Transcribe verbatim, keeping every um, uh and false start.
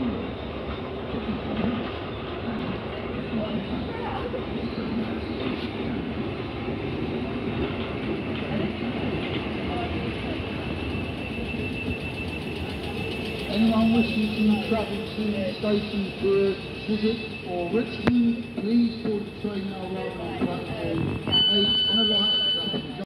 Anyone wishing to travel to the station for Chiswick or Richmond, please board the train now rather than